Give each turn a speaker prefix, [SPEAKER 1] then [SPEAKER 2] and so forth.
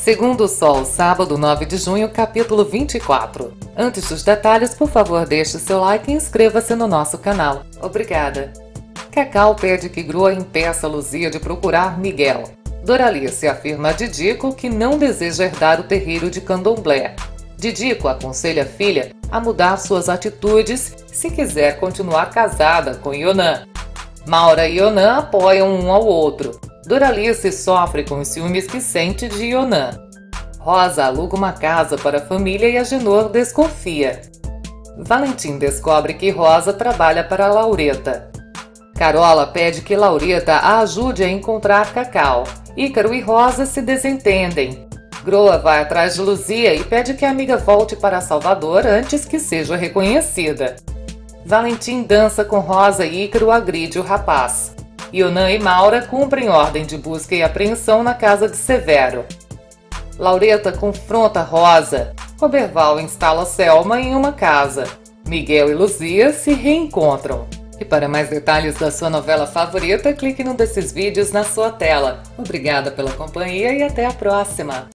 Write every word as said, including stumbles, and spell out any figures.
[SPEAKER 1] Segundo o Sol, sábado nove de junho, capítulo vinte e quatro. Antes dos detalhes, por favor, deixe seu like e inscreva-se no nosso canal. Obrigada. Cacau pede que Groa impeça Luzia de procurar Miguel. Doralice afirma a Didico que não deseja herdar o terreiro de Candomblé. Didico aconselha a filha a mudar suas atitudes se quiser continuar casada com Ionã. Maura e Ionã apoiam um ao outro. Doralice sofre com os ciúmes que sente de Ionã. Rosa aluga uma casa para a família e Agenor desconfia. Valentim descobre que Rosa trabalha para Laureta. Carola pede que Laureta a ajude a encontrar Cacau. Ícaro e Rosa se desentendem. Groa vai atrás de Luzia e pede que a amiga volte para Salvador antes que seja reconhecida. Valentim dança com Rosa e Ícaro agride o rapaz. Ionã e Maura cumprem ordem de busca e apreensão na casa de Severo. Laureta confronta Rosa. Roberval instala Selma em uma casa. Miguel e Luzia se reencontram. E para mais detalhes da sua novela favorita, clique num desses vídeos na sua tela. Obrigada pela companhia e até a próxima!